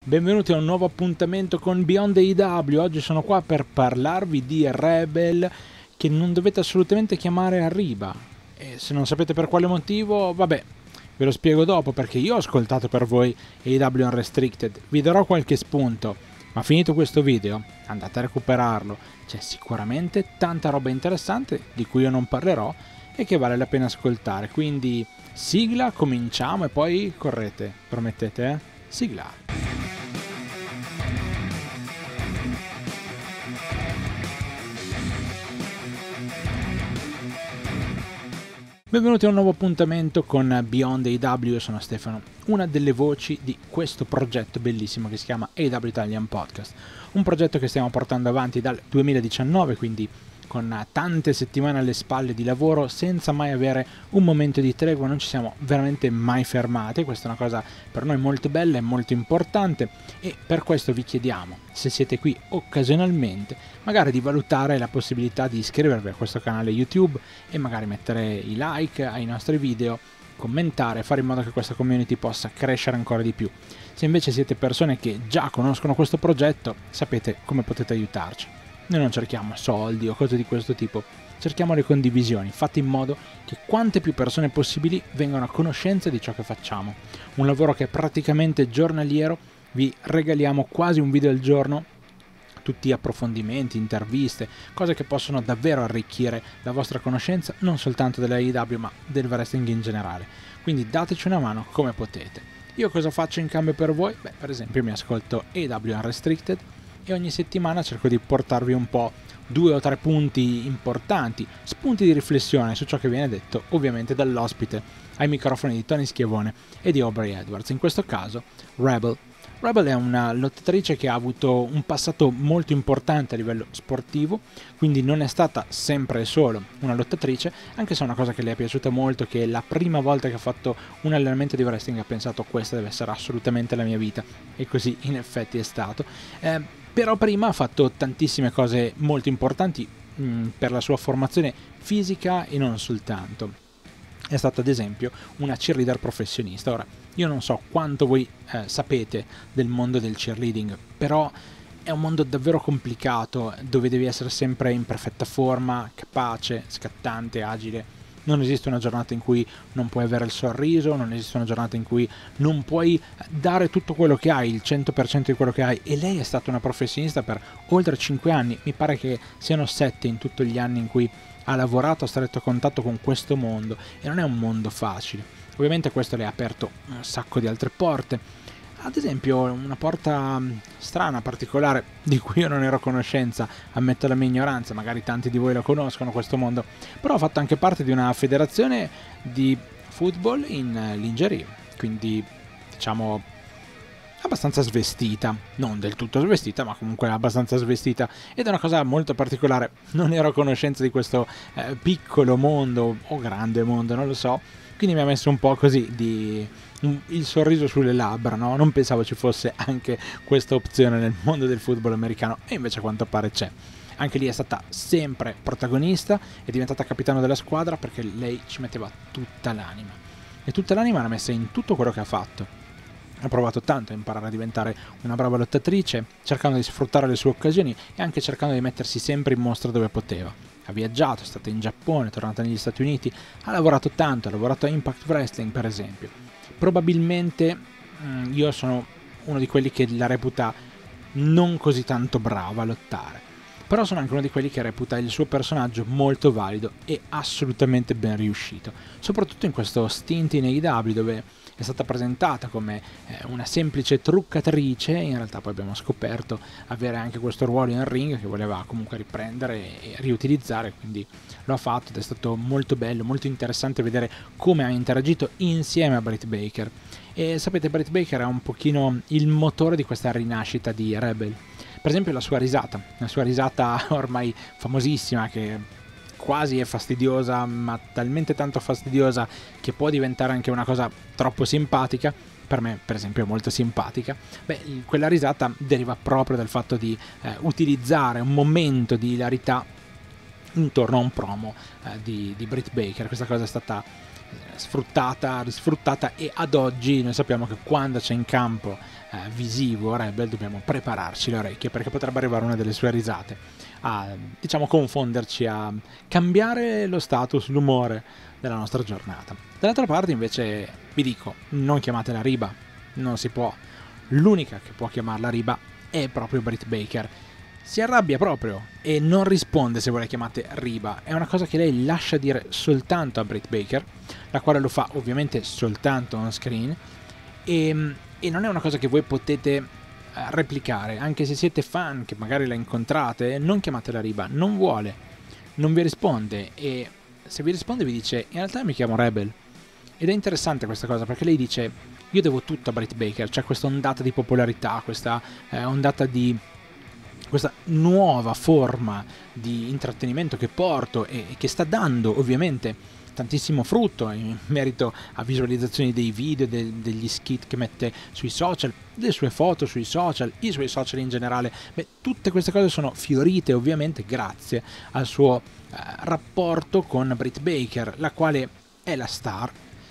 Benvenuti a un nuovo appuntamento con Beyond AEW. Oggi sono qua per parlarvi di Rebel, che non dovete assolutamente chiamare Arriba. E se non sapete per quale motivo, vabbè, ve lo spiego dopo, perché io ho ascoltato per voi AEW Unrestricted. Vi darò qualche spunto, ma finito questo video, andate a recuperarlo. C'è sicuramente tanta roba interessante di cui io non parlerò e che vale la pena ascoltare. Quindi sigla, cominciamo e poi correte. Promettete, eh? Sigla. Benvenuti a un nuovo appuntamento con Beyond AEW, io sono Stefano, una delle voci di questo progetto bellissimo che si chiama AEW Italian Podcast, un progetto che stiamo portando avanti dal 2019, quindi con tante settimane alle spalle di lavoro senza mai avere un momento di tregua, non ci siamo veramente mai fermati. Questa è una cosa per noi molto bella e molto importante e per questo vi chiediamo, se siete qui occasionalmente, magari di valutare la possibilità di iscrivervi a questo canale YouTube e magari mettere i like ai nostri video, commentare, fare in modo che questa community possa crescere ancora di più. Se invece siete persone che già conoscono questo progetto, sapete come potete aiutarci. Noi non cerchiamo soldi o cose di questo tipo, cerchiamo le condivisioni, fatte in modo che quante più persone possibili vengano a conoscenza di ciò che facciamo. Un lavoro che è praticamente giornaliero, vi regaliamo quasi un video al giorno, tutti approfondimenti, interviste, cose che possono davvero arricchire la vostra conoscenza non soltanto della AEW ma del wrestling in generale. Quindi dateci una mano come potete. Io cosa faccio in cambio per voi? Beh, per esempio mi ascolto AEW Unrestricted e ogni settimana cerco di portarvi un po' 2 o 3 punti importanti, spunti di riflessione su ciò che viene detto ovviamente dall'ospite ai microfoni di Tony Schiavone e di Aubrey Edwards, in questo caso Rebel. Rebel è una lottatrice che ha avuto un passato molto importante a livello sportivo, quindi non è stata sempre e solo una lottatrice, anche se è una cosa che le è piaciuta molto, che la prima volta che ha fatto un allenamento di wrestling ha pensato questa deve essere assolutamente la mia vita, e così in effetti è stato. Però prima ha fatto tantissime cose molto importanti per la sua formazione fisica e non soltanto. È stata ad esempio una cheerleader professionista. Ora, io non so quanto voi sapete del mondo del cheerleading, però è un mondo davvero complicato dove devi essere sempre in perfetta forma, capace, scattante, agile. Non esiste una giornata in cui non puoi avere il sorriso, non esiste una giornata in cui non puoi dare tutto quello che hai, il 100% di quello che hai, e lei è stata una professionista per oltre 5 anni, mi pare che siano 7 in tutti gli anni in cui ha lavorato a stretto contatto con questo mondo, e non è un mondo facile. Ovviamente questo le ha aperto un sacco di altre porte, ad esempio una porta strana, particolare, di cui io non ero a conoscenza, ammetto la mia ignoranza, magari tanti di voi lo conoscono questo mondo, però ha fatto anche parte di una federazione di football in lingerie, quindi diciamo abbastanza svestita, non del tutto svestita, ma comunque abbastanza svestita, ed è una cosa molto particolare. Non ero a conoscenza di questo piccolo mondo, o grande mondo, non lo so, quindi mi ha messo un po' così il sorriso sulle labbra, no? Non pensavo ci fosse anche questa opzione nel mondo del football americano, e invece a quanto pare c'è. Anche lì è stata sempre protagonista, è diventata capitano della squadra perché lei ci metteva tutta l'anima, e tutta l'anima l'ha messa in tutto quello che ha fatto. Ha provato tanto a imparare a diventare una brava lottatrice, cercando di sfruttare le sue occasioni e anche cercando di mettersi sempre in mostra dove poteva. Ha viaggiato, è stata in Giappone, è tornata negli Stati Uniti, ha lavorato tanto, ha lavorato a Impact Wrestling per esempio. Probabilmente io sono uno di quelli che la reputa non così tanto brava a lottare, però sono anche uno di quelli che reputa il suo personaggio molto valido e assolutamente ben riuscito, soprattutto in questo stint in AEW dove è stata presentata come una semplice truccatrice. In realtà poi abbiamo scoperto avere anche questo ruolo in ring che voleva comunque riprendere e riutilizzare, quindi lo ha fatto ed è stato molto bello, molto interessante vedere come ha interagito insieme a Britt Baker. E sapete, Britt Baker è un pochino il motore di questa rinascita di Rebel. Per esempio la sua risata ormai famosissima, che quasi è fastidiosa, ma talmente tanto fastidiosa che può diventare anche una cosa troppo simpatica. Per me, per esempio, è molto simpatica. Beh, quella risata deriva proprio dal fatto di utilizzare un momento di ilarità intorno a un promo di Britt Baker. Questa cosa è stata risfruttata, e ad oggi noi sappiamo che quando c'è in campo visivo Rebel dobbiamo prepararci le orecchie, perché potrebbe arrivare una delle sue risate a, diciamo, confonderci, a cambiare lo status, l'umore della nostra giornata. Dall'altra parte invece vi dico, non chiamatela Reba, non si può. L'unica che può chiamarla Reba è proprio Britt Baker. Si arrabbia proprio e non risponde se voi la chiamate Reba. È una cosa che lei lascia dire soltanto a Britt Baker, la quale lo fa ovviamente soltanto on screen, e non è una cosa che voi potete replicare. Anche se siete fan, che magari la incontrate, non chiamatela Reba, non vuole, non vi risponde, e se vi risponde vi dice in realtà mi chiamo Rebel. Ed è interessante questa cosa, perché lei dice io devo tutto a Britt Baker, c'è questa ondata di popolarità, questa ondata di questa nuova forma di intrattenimento che porto e che sta dando ovviamente tantissimo frutto in merito a visualizzazioni dei video, degli skit che mette sui social, le sue foto sui social, i suoi social in generale. Tutte queste cose sono fiorite ovviamente grazie al suo rapporto con Britt Baker, la quale è la star,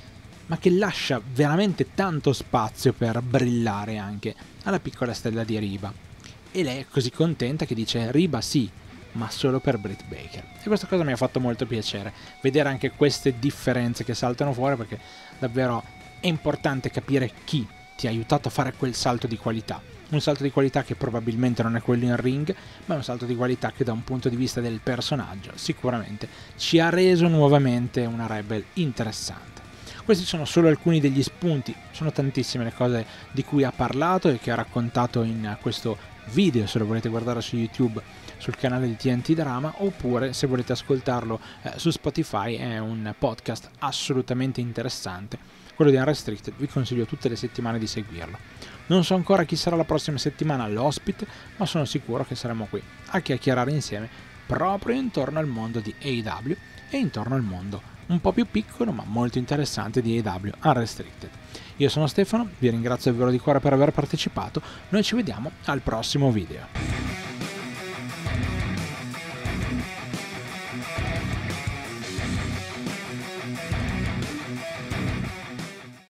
ma che lascia veramente tanto spazio per brillare anche alla piccola stella di Reba. E lei è così contenta che dice Reba sì, ma solo per Britt Baker. E questa cosa mi ha fatto molto piacere, vedere anche queste differenze che saltano fuori, perché davvero è importante capire chi ti ha aiutato a fare quel salto di qualità. Un salto di qualità che probabilmente non è quello in ring, ma è un salto di qualità che da un punto di vista del personaggio sicuramente ci ha reso nuovamente una Rebel interessante. Questi sono solo alcuni degli spunti, sono tantissime le cose di cui ha parlato e che ha raccontato in questo video, se lo volete guardare su YouTube, sul canale di TNT Drama, oppure se volete ascoltarlo su Spotify. È un podcast assolutamente interessante, quello di Unrestricted, vi consiglio tutte le settimane di seguirlo. Non so ancora chi sarà la prossima settimana l'ospite, ma sono sicuro che saremo qui a chiacchierare insieme proprio intorno al mondo di AEW e intorno al mondo un po' più piccolo ma molto interessante di AEW Unrestricted. Io sono Stefano, vi ringrazio davvero di cuore per aver partecipato, noi ci vediamo al prossimo video.